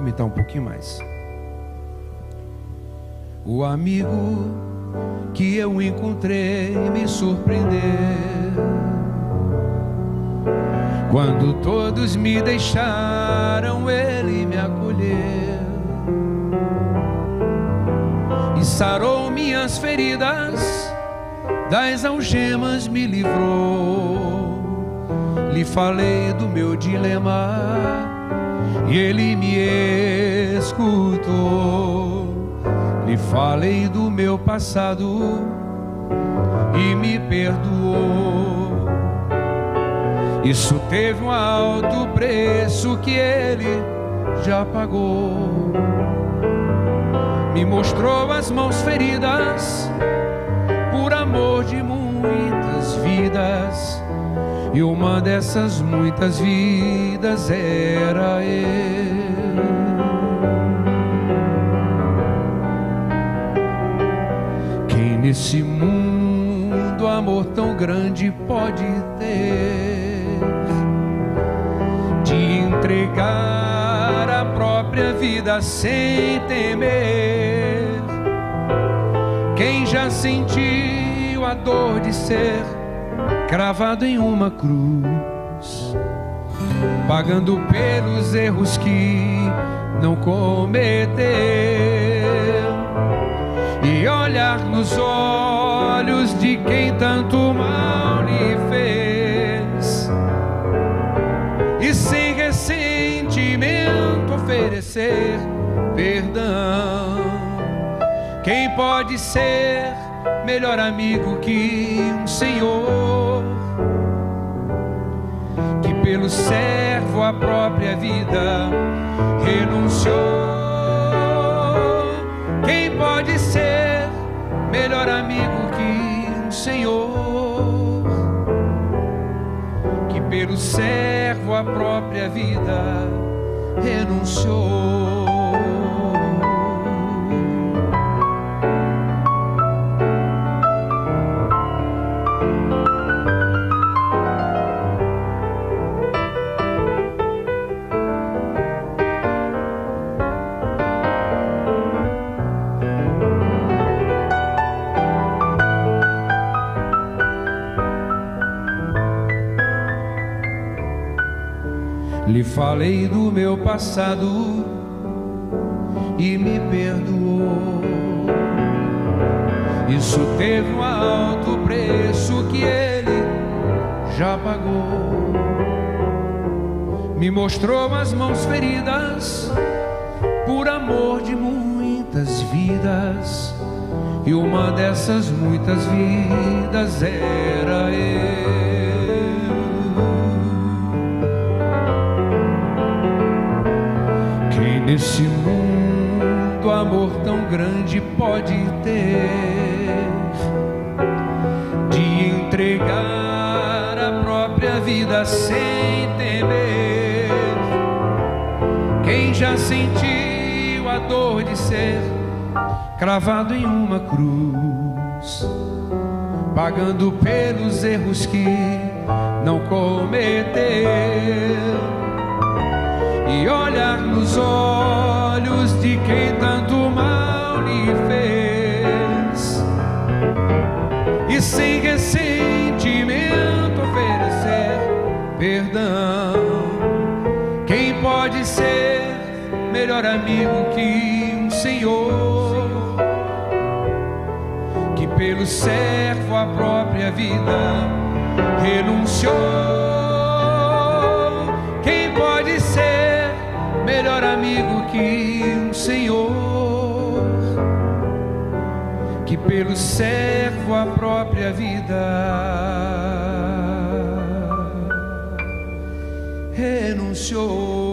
aumentar um pouquinho mais. O amigo que eu encontrei me surpreendeu quando todos me deixaram, ele me acolheu e sarou minhas feridas, das algemas me livrou. Lhe falei do meu dilema e ele me escutou. Lhe falei do meu passado e me perdoou. Isso teve um alto preço que ele já pagou. Me mostrou as mãos feridas por amor de muitas vidas, e uma dessas muitas vidas era ele. Quem nesse mundo amor tão grande pode ter, de entregar a própria vida sem temer? Quem já sentiu a dor de ser cravado em uma cruz, pagando pelos erros que não cometeu, e olhar nos olhos de quem tanto mal lhe fez, e sem ressentimento oferecer perdão? Quem pode ser melhor amigo que um senhor que pelo servo a própria vida renunciou? Quem pode ser melhor amigo que um senhor que pelo servo a própria vida renunciou? Lhe falei do meu passado e me perdoou. Isso teve um alto preço que ele já pagou. Me mostrou as mãos feridas por amor de muitas vidas, e uma dessas muitas vidas era ele. Nesse mundo amor tão grande pode ter, de entregar a própria vida sem temer? Quem já sentiu a dor de ser cravado em uma cruz, pagando pelos erros que não cometeu, e olhar nos olhos de quem tanto mal lhe fez, e sem ressentimento oferecer perdão? Quem pode ser melhor amigo que um senhor que pelo servo a própria vida renunciou? Quem pode ser melhor amigo que um senhor que pelo servo a própria vida renunciou?